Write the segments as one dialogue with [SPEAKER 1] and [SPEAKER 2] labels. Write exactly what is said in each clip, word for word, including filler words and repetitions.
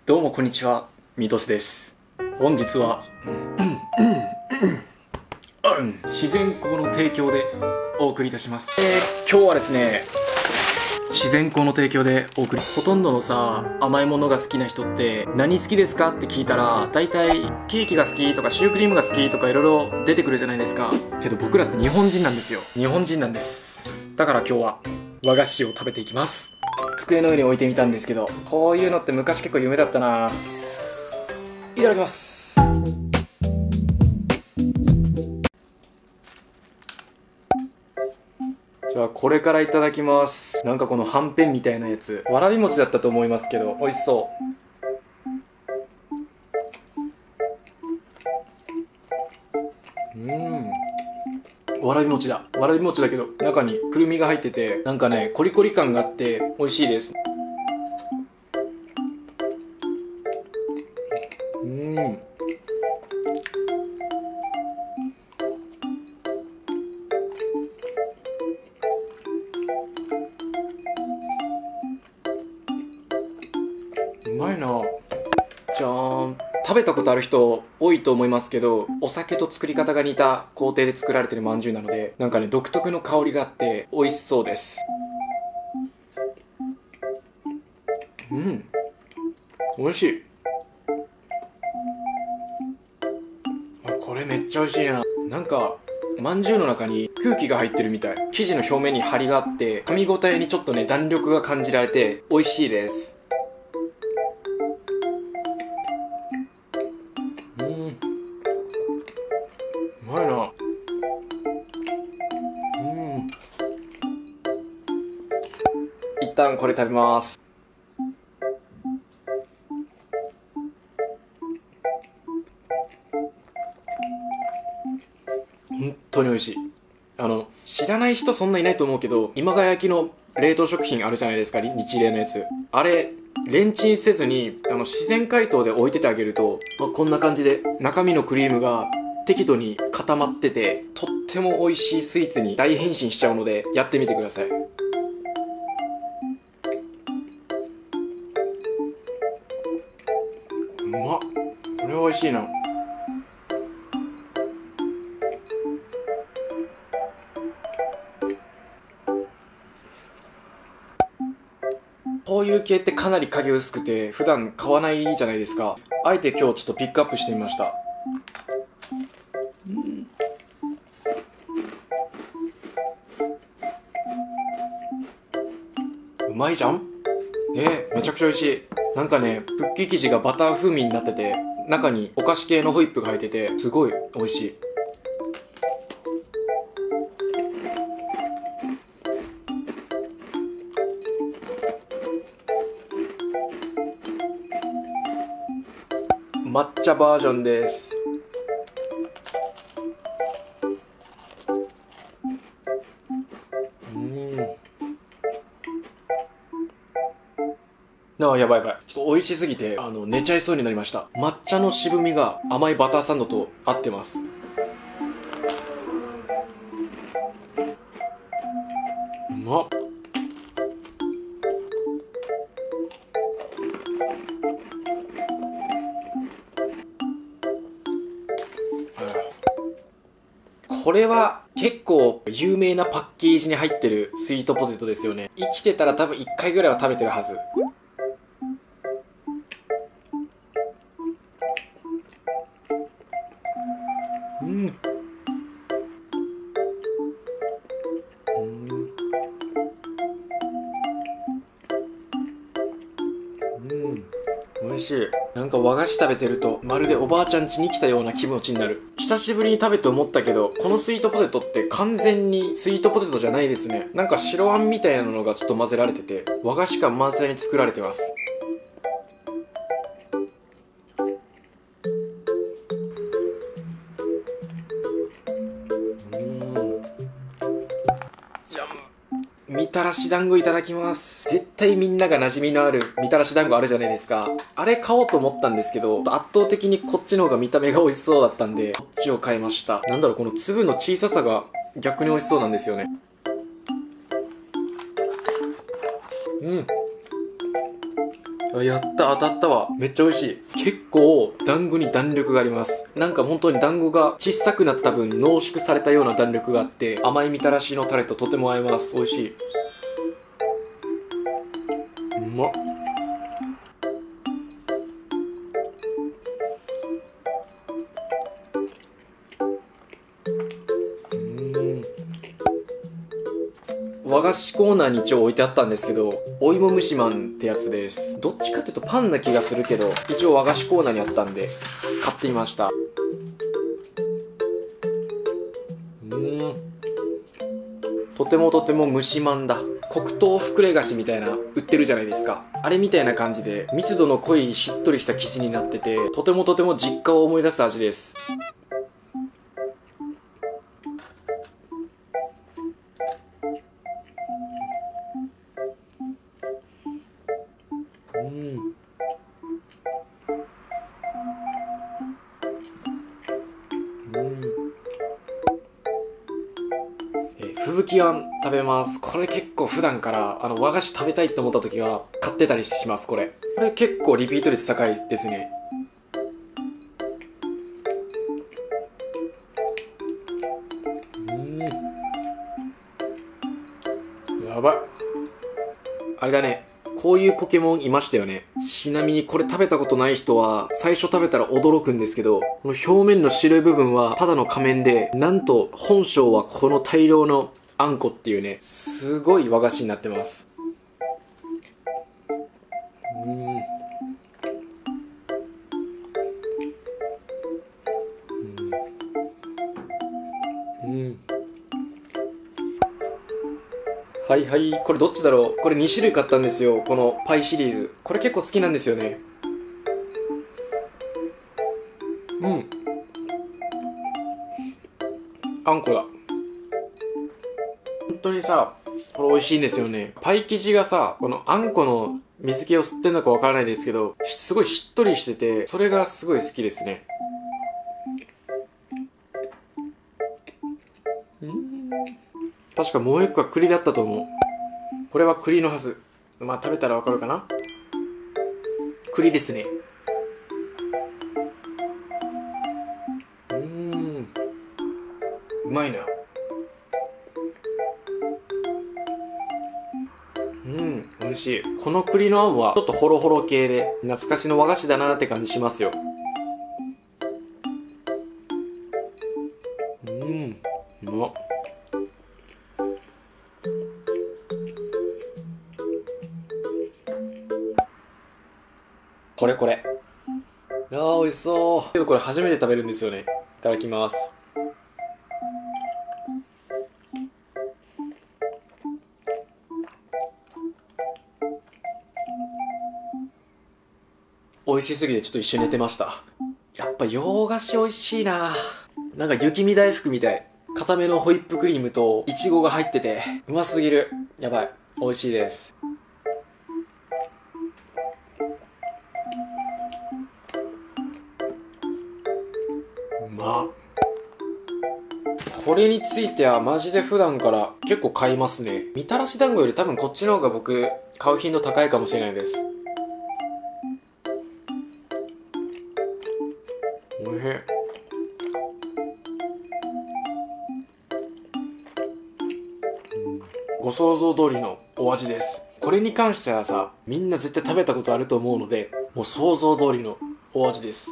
[SPEAKER 1] どうもこんにちは、ミトシです。本日は自然光の提供でお送りいたします。えー、今日はですね、自然光の提供でお送り。ほとんどのさ、甘いものが好きな人って何好きですかって聞いたら、大体ケーキが好きとかシュークリームが好きとかいろいろ出てくるじゃないですか。けど僕らって日本人なんですよ。日本人なんです。だから今日は和菓子を食べていきます。机の上に置いてみたんですけど、こういうのって昔結構夢だったな。いただきます。じゃあこれからいただきます。なんかこのはんぺんみたいなやつ、わらび餅だったと思いますけど美味しそう。うんわらび餅だ。わらび餅だけど中にくるみが入ってて、なんかねコリコリ感があって美味しいです。うんうまいな。じゃーん。食べたことある人多いと思いますけど、お酒と作り方が似た工程で作られてるまんじゅうなので、なんかね独特の香りがあって美味しそうです。うん美味しい。あ、これめっちゃ美味しいな。なんかまんじゅうの中に空気が入ってるみたい。生地の表面に張りがあって噛み応えにちょっとね弾力が感じられて美味しいです。うんうまいな。うん一旦これ食べます。本当に美味しい。あの知らない人そんないないと思うけど、今川焼きの冷凍食品あるじゃないですか、日冷のやつ。あれレンチンせずにあの自然解凍で置いててあげると、まあ、こんな感じで中身のクリームが適度に固まってて、とっても美味しいスイーツに大変身しちゃうのでやってみてください。うまっ、これは美味しいな。こういう系ってかなり影薄くて普段買わないじゃないですか。あえて今日ちょっとピックアップしてみました。うまいじゃん。ねえめちゃくちゃ美味しい。なんかねクッキー生地がバター風味になってて、中にお菓子系のホイップが入っててすごい美味しい。抹茶バージョンです。うんあ、やばいやばい。ちょっと美味しすぎて、あの、寝ちゃいそうになりました。抹茶の渋みが甘いバターサンドと合ってます。うまっ。これは結構有名なパッケージに入ってるスイートポテトですよね。生きてたら多分いっかいぐらいは食べてるはず。うん美味しい。なんか和菓子食べてるとまるでおばあちゃん家に来たような気持ちになる。久しぶりに食べて思ったけど、このスイートポテトって完全にスイートポテトじゃないですね。なんか白あんみたいなのがちょっと混ぜられてて、和菓子感満載に作られてます。じゃん。みたらし団子いただきます。絶対みんなが馴染みのあるみたらし団子あるじゃないですか。あれ買おうと思ったんですけど、圧倒的にこっちの方が見た目が美味しそうだったんで、こっちを買いました。なんだろう、この粒の小ささが逆に美味しそうなんですよね。うんあ、やった、当たったわ。めっちゃ美味しい。結構、団子に弾力があります。なんか本当に団子が小さくなった分濃縮されたような弾力があって、甘いみたらしのタレととても合います。美味しい。うまっ。和菓子コーナーに一応置いてあったんですけど、お芋蒸しまんってやつです。どっちかっていうとパンな気がするけど、一応和菓子コーナーにあったんで買ってみました。うん、とてもとても蒸しまんだ。黒糖ふくれ菓子みたいな売ってるじゃないですか。あれみたいな感じで密度の濃いしっとりした生地になってて、とてもとても実家を思い出す味です。うん、えー、吹雪あん食べます。これ結構普段からあの和菓子食べたいと思った時は買ってたりします。これこれ結構リピート率高いですね。うん、やばい。あれだね、こういうポケモンいましたよね。ちなみにこれ食べたことない人は最初食べたら驚くんですけど、この表面の白い部分はただの仮面で、なんと本性はこの大量のあんこっていうね、すごい和菓子になってます。うん、うん、はいはい、これどっちだろう。これに種類買ったんですよ、このパイシリーズ。これ結構好きなんですよね。うん、あんこだ。本当にさ、これ美味しいんですよね。パイ生地がさ、このあんこの水気を吸ってんのかわからないですけど、すごいしっとりしてて、それがすごい好きですね。うん、確かもう一個は栗だったと思う。これは栗のはず。まあ食べたらわかるかな。栗ですね。うーん、うまいな。うん、美味しい。この栗のあんはちょっとホロホロ系で懐かしの和菓子だなって感じしますよ。うん、うまっ。これこれ。あー美味しそう。けどこれ初めて食べるんですよね。いただきます。美味しすぎてちょっと一緒に寝てました。やっぱ洋菓子美味しいな。なんか雪見大福みたい。固めのホイップクリームとイチゴが入っててうますぎる。やばい、美味しいです。うまっ。これについてはマジで普段から結構買いますね。みたらし団子より多分こっちの方が僕買う頻度高いかもしれないです。おいしい。ご想像通りのお味です。これに関してはさ、みんな絶対食べたことあると思うので、もう想像通りのお味です。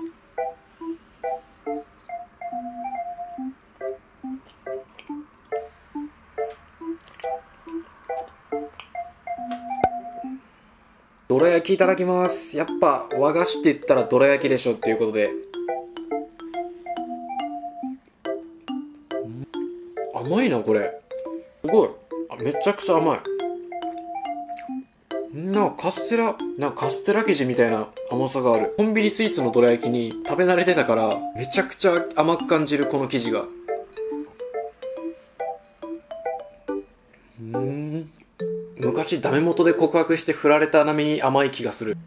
[SPEAKER 1] どら焼きいただきます。やっぱ和菓子って言ったらどら焼きでしょっていうことで。甘いなこれ。すごい。あ、めちゃくちゃ甘い。なんかカステラ、なんかカステラ生地みたいな甘さがある。コンビニスイーツのどら焼きに食べ慣れてたから、めちゃくちゃ甘く感じるこの生地が。うーん。昔ダメ元で告白して振られた並みに甘い気がする。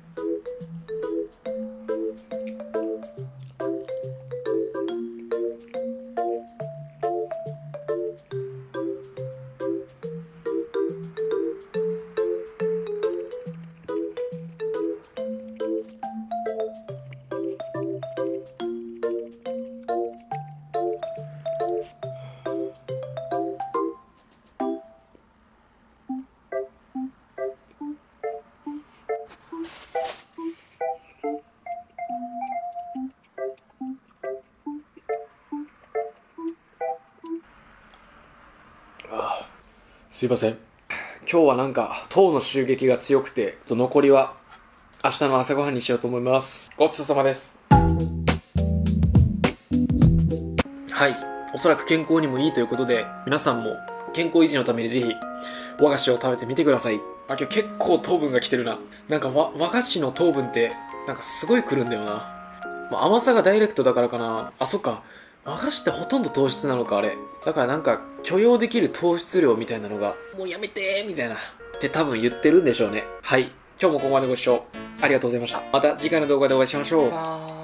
[SPEAKER 1] すいません。今日はなんか糖の襲撃が強くて、残りは明日の朝ごはんにしようと思います。ごちそうさまです。はい、おそらく健康にもいいということで、皆さんも健康維持のためにぜひ和菓子を食べてみてください。あ、今日結構糖分が来てるな。なんか和和菓子の糖分ってなんかすごい来るんだよな。まあ、甘さがダイレクトだからかな。あ、そっか、和菓子ってほとんど糖質なのか、あれ。だからなんか許容できる糖質量みたいなのが、もうやめてーみたいなって多分言ってるんでしょうね。はい、今日もここまでご視聴ありがとうございました。また次回の動画でお会いしましょう。バイバーイ。